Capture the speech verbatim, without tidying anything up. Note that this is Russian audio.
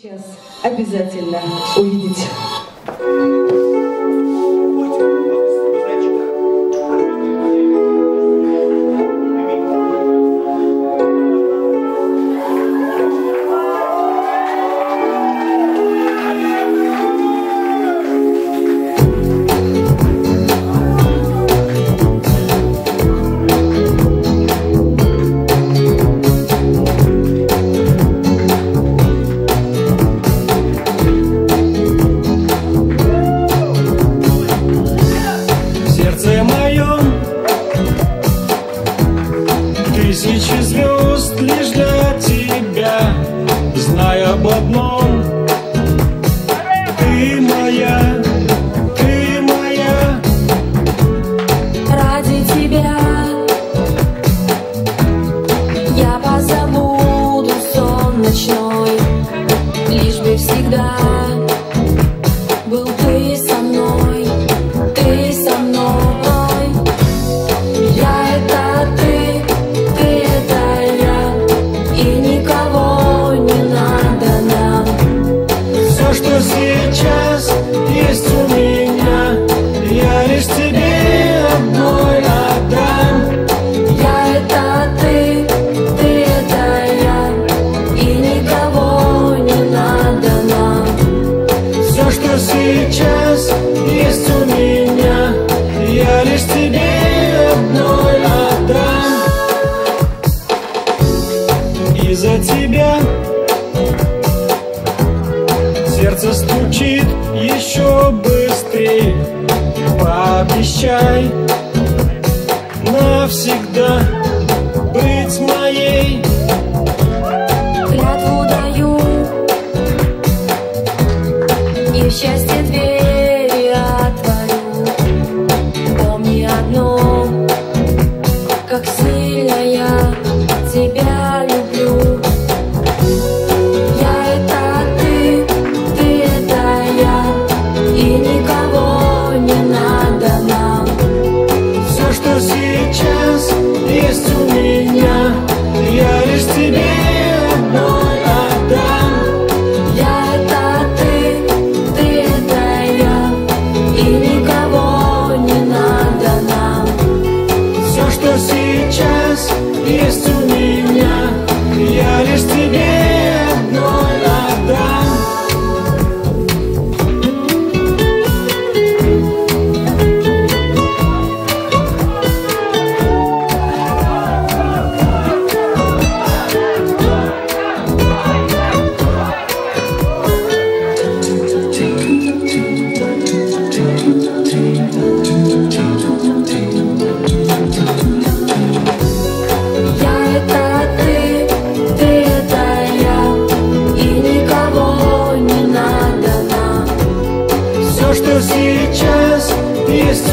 Сейчас обязательно увидите. Тысячи звезд лишь для тебя, знай об одном: ты моя, ты моя. Ради тебя я позабуду сон ночной, лишь бы всегда был ты со мной, ты со мной. Я это ты, ты это я, и никого не надо нам. Все, что сейчас есть у меня, я лишь тебе одной отдам. Я это ты, ты это я, и никого не надо нам. Все, что сейчас есть у меня, я лишь тебе одной отдам. И за тебя сердце стучит еще быстрее. Пообещай навсегда быть моей. Клятву даю, и в счастье двери отворю. Помни одно, как сильно я тебя люблю. Я это ты, ты это я, и никого не надо нам. Все, что сейчас есть у меня, я лишь тебе одной отдам. Я это ты, ты это я, и никого не надо нам. Все, что сейчас есть у меня, я лишь тебе одной отдам. Я это ты, ты это я, и никого не надо нам. Все, что сейчас есть